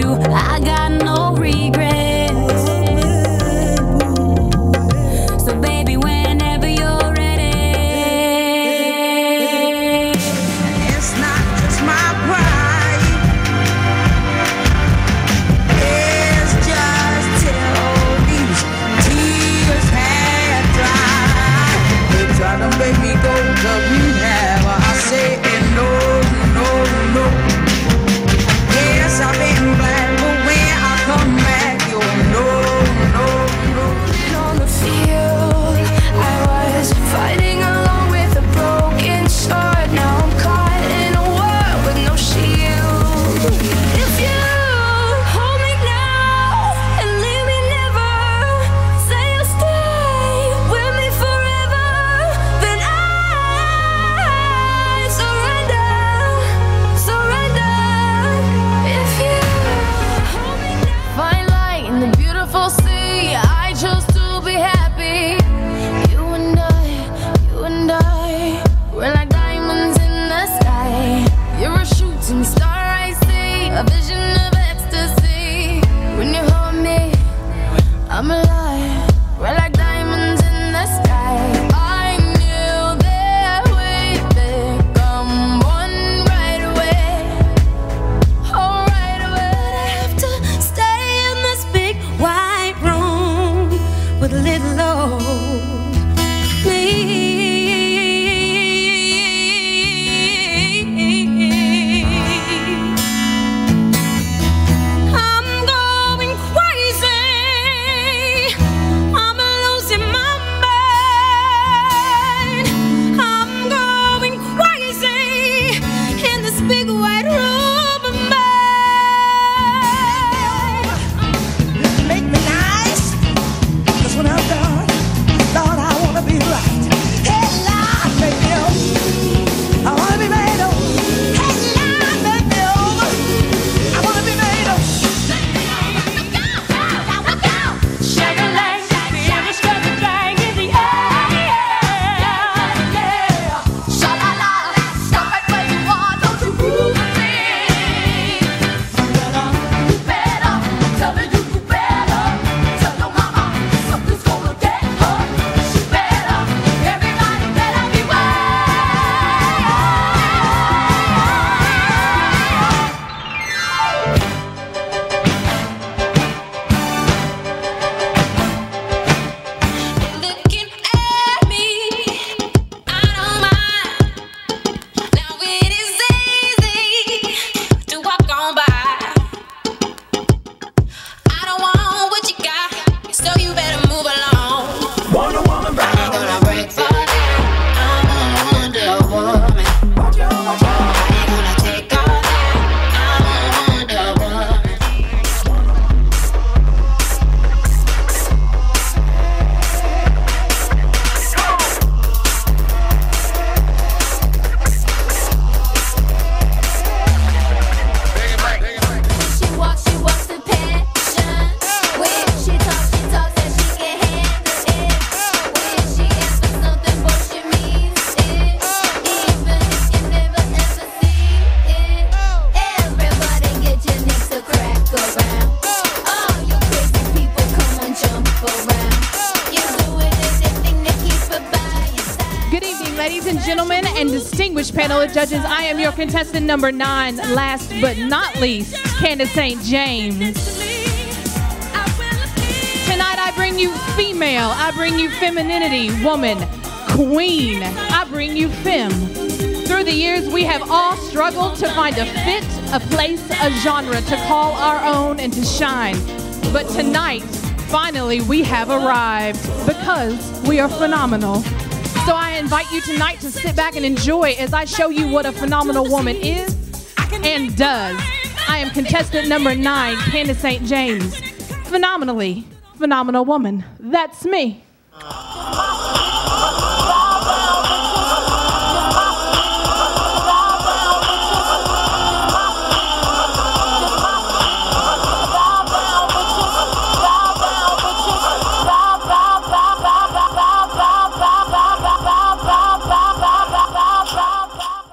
you, I got no regrets. So baby, whenever you're ready. It's not just my pride, it's just till these tears have dried. They try to make me go to rehab. I say no, no, no. Yes, I've been black, but when I come back, you'll no. On the field, I was fighting along with a broken sword. Now I'm caught in a war with no shield. If you hold me now and leave me never, say you'll stay with me forever, then I surrender. If you hold me now, find light in the beautiful sea. I chose to be happy. You and I, we're like diamonds in the sky. You're a shooting star, I see, a vision of ecstasy. When you hold me, I'm alive. We're like diamonds in the sky. I knew that we'd become one right away. Oh, right away. But I have to stay in this big white room with little old me. I'm going crazy. I'm losing my mind. I'm going crazy in this big white room of mine. Make me nice, 'cause when I'm done, Lord, I wanna be right. Hey, Lord, make me over. I wanna be made over. Hey, Lord, make me over. I wanna be made over. Shake a leg, feel the strength drag in the air. Sha-la-la, stop it where you are, don't you move me. You better, tell me you do better. Tell your mama something's gonna get her. She better, everybody better beware. Looking at me, I don't mind. Now it is easy to walk on by. I don't want what you got, so you better move along. Wonder Woman, I ain't gonna break for that. I'm a Wonder Woman. I ain't gonna take all that. I'm a Wonder Woman. She walks the passion. When she talks that she can handle it. When she asks for something, but she means it. Even if you never ever see it. Everybody get your necks to crack around. All you crazy people, come on, jump around. You do it anything to keep it by your side. Good evening, ladies and gentlemen, and distinguished panel of judges. I am your contestant number 9, last but not least, Candace St. James. Tonight I bring you female, I bring you femininity, woman, queen, I bring you femme. Through the years, we have all struggled to find a fit, a place, a genre to call our own and to shine. But tonight, finally, we have arrived because we are phenomenal. So I invite you tonight to sit back and enjoy as I show you what a phenomenal woman is and does. I am contestant number 9, Candace St. James. Phenomenally phenomenal woman. That's me.